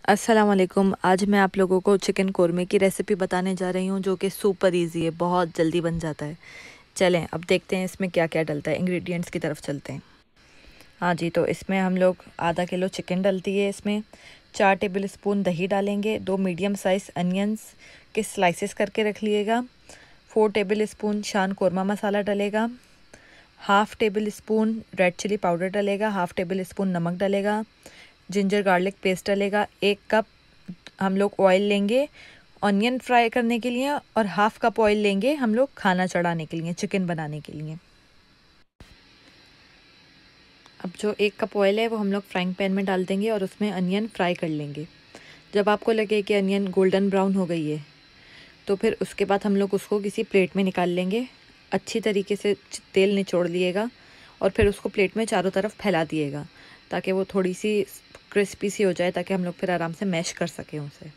अस्सलाम वालेकुम। आज मैं आप लोगों को चिकन कोरमे की रेसिपी बताने जा रही हूँ जो कि सुपर इजी है, बहुत जल्दी बन जाता है। चलें अब देखते हैं इसमें क्या क्या डलता है। इंग्रेडिएंट्स की तरफ चलते हैं। हाँ जी, तो इसमें हम लोग आधा किलो चिकन डलती है। इसमें 4 टेबल स्पून दही डालेंगे। 2 मीडियम साइज़ अनियंस के स्लाइसेस करके रख लिएगा। 4 टेबल स्पून शान कोरमा मसाला डलेगा। Half table spoon red chilli powder डलेगा। हाफ़ टेबल स्पून नमक डलेगा। जिंजर गार्लिक पेस्ट डलेगा। 1 कप हम लोग ऑयल लेंगे ऑनियन फ्राई करने के लिए, और हाफ़ कप ऑयल लेंगे हम लोग खाना चढ़ाने के लिए, चिकन बनाने के लिए। अब जो 1 कप ऑयल है वो हम लोग फ्राइंग पैन में डाल देंगे और उसमें अनियन फ्राई कर लेंगे। जब आपको लगे कि अनियन गोल्डन ब्राउन हो गई है तो फिर उसके बाद हम लोग उसको किसी प्लेट में निकाल लेंगे। अच्छी तरीके से तेल निचोड़ लिएगा और फिर उसको प्लेट में चारों तरफ फैला दिएगा ताकि वो थोड़ी सी क्रिस्पी सी हो जाए, ताकि हम लोग फिर आराम से मैश कर सकें उसे।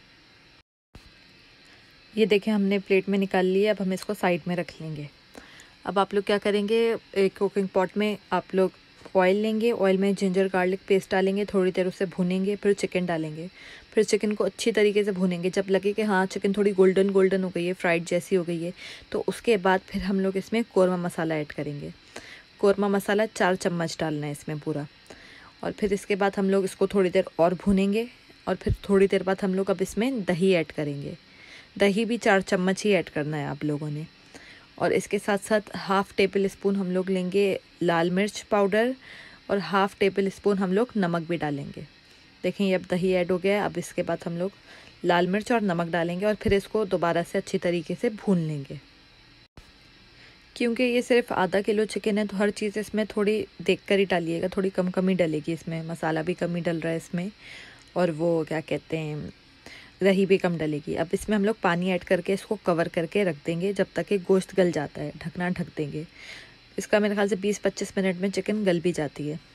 ये देखें हमने प्लेट में निकाल लिया। अब हम इसको साइड में रख लेंगे। अब आप लोग क्या करेंगे, एक कुकिंग पॉट में आप लोग ऑयल लेंगे। ऑयल में जिंजर गार्लिक पेस्ट डालेंगे, थोड़ी देर उसे भूनेंगे, फिर चिकन डालेंगे। फिर चिकन को अच्छी तरीके से भूनेंगे। जब लगे कि हाँ चिकन थोड़ी गोल्डन गोल्डन हो गई है, फ्राइड जैसी हो गई है, तो उसके बाद फिर हम लोग इसमें कोरमा मसाला ऐड करेंगे। कोरमा मसाला 4 चम्मच डालना है इसमें पूरा। और फिर इसके बाद हम लोग इसको थोड़ी देर और भूनेंगे। और फिर थोड़ी देर बाद हम लोग अब इसमें दही ऐड करेंगे। दही भी 4 चम्मच ही ऐड करना है आप लोगों ने। और इसके साथ साथ हाफ़ टेबल स्पून हम लोग लेंगे लाल मिर्च पाउडर, और हाफ़ टेबल स्पून हम लोग नमक भी डालेंगे। देखें ये अब दही ऐड हो गया है। अब इसके बाद हम लोग लाल मिर्च और नमक डालेंगे और फिर इसको दोबारा से अच्छी तरीके से भून लेंगे। क्योंकि ये सिर्फ आधा किलो चिकन है तो हर चीज़ इसमें थोड़ी देख कर ही डालिएगा, थोड़ी कम कम ही डलेगी। इसमें मसाला भी कम ही डल रहा है इसमें, और वो क्या कहते हैं, दही भी कम डलेगी। अब इसमें हम लोग पानी ऐड करके इसको कवर करके रख देंगे जब तक कि गोश्त गल जाता है। ढकना ढक देंगे। इसका मेरे ख्याल से 20-25 मिनट में चिकन गल भी जाती है।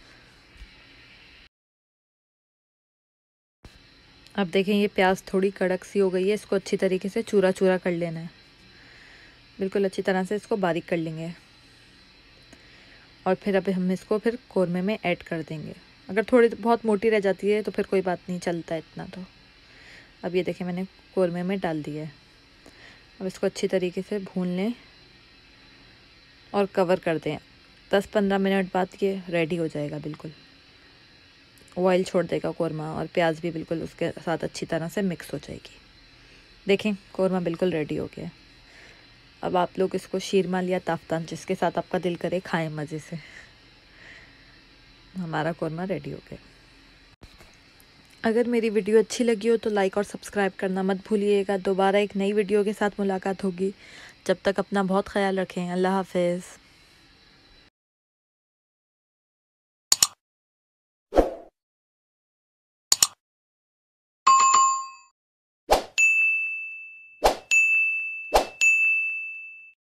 अब देखें ये प्याज थोड़ी कड़क सी हो गई है। इसको अच्छी तरीके से चूरा चूरा कर लेना है। बिल्कुल अच्छी तरह से इसको बारीक कर लेंगे। और फिर अब हम इसको फिर कोरमे में ऐड कर देंगे। अगर थोड़ी बहुत मोटी रह जाती है तो फिर कोई बात नहीं, चलता है इतना तो। अब ये देखें मैंने कोरमे में डाल दिया है। अब इसको अच्छी तरीके से भून लें और कवर कर दें। 10-15 मिनट बाद ये रेडी हो जाएगा। बिल्कुल ऑयल छोड़ देगा कोरमा, और प्याज भी बिल्कुल उसके साथ अच्छी तरह से मिक्स हो जाएगी। देखें कोरमा बिल्कुल रेडी हो गया। अब आप लोग इसको शीरमाल या ताफ्तान, जिसके साथ आपका दिल करे, खाएं मज़े से। हमारा कोरमा रेडी हो गया। अगर मेरी वीडियो अच्छी लगी हो तो लाइक और सब्सक्राइब करना मत भूलिएगा। दोबारा एक नई वीडियो के साथ मुलाकात होगी। जब तक अपना बहुत ख्याल रखें। अल्लाह हाफ़िज़।